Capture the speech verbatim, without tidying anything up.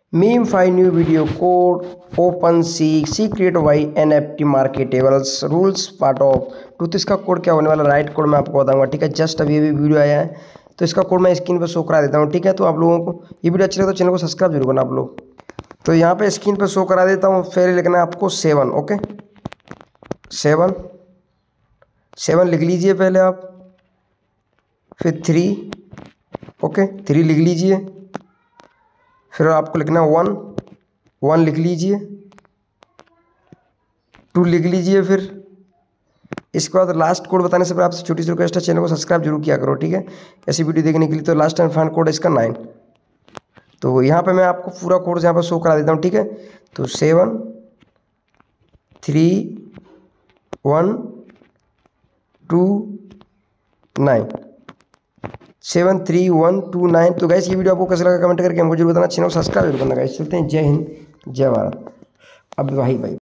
Meme five new video code open C secret Y N F T marketables rules part of two. तो इसका code क्या होने वाला, right code मैं आपको बताऊंगा। ठीक है, जस्ट अभी अभी वीडियो आया है तो इसका कोड मैं स्क्रीन पर शो करा देता हूँ। ठीक है, तो आप लोगों को ये वीडियो अच्छी लगे तो चैनल को सब्सक्राइब जरूर करना आप लोग। तो यहाँ पे स्क्रीन पर शो करा देता हूँ, फिर लिखना है आपको सेवन। ओके, सेवन सेवन लिख लीजिए पहले आप, फिर थ्री। ओके, थ्री लिख लीजिए, फिर आपको लिखना है वन, वन लिख लीजिए, टू लिख लीजिए। फिर इसके बाद लास्ट कोड बताने से पहले आपसे छोटी सी रिक्वेस्ट है, चैनल को सब्सक्राइब जरूर किया करो। ठीक है, ऐसी वीडियो देखने के लिए। तो लास्ट एंड फाइनल कोड है इसका नाइन। तो यहाँ पे मैं आपको पूरा कोड यहाँ पर शो करा देता हूँ। ठीक है, तो seven three one two nine, seven three one two nine. तो गाइस ये वीडियो आपको कैसा लगा कमेंट करके हमको जरूर बताना, चैनल को सब्सक्राइब जरूर करना गाइस। चलते हैं, जय हिंद जय भारत। अब भाई भाई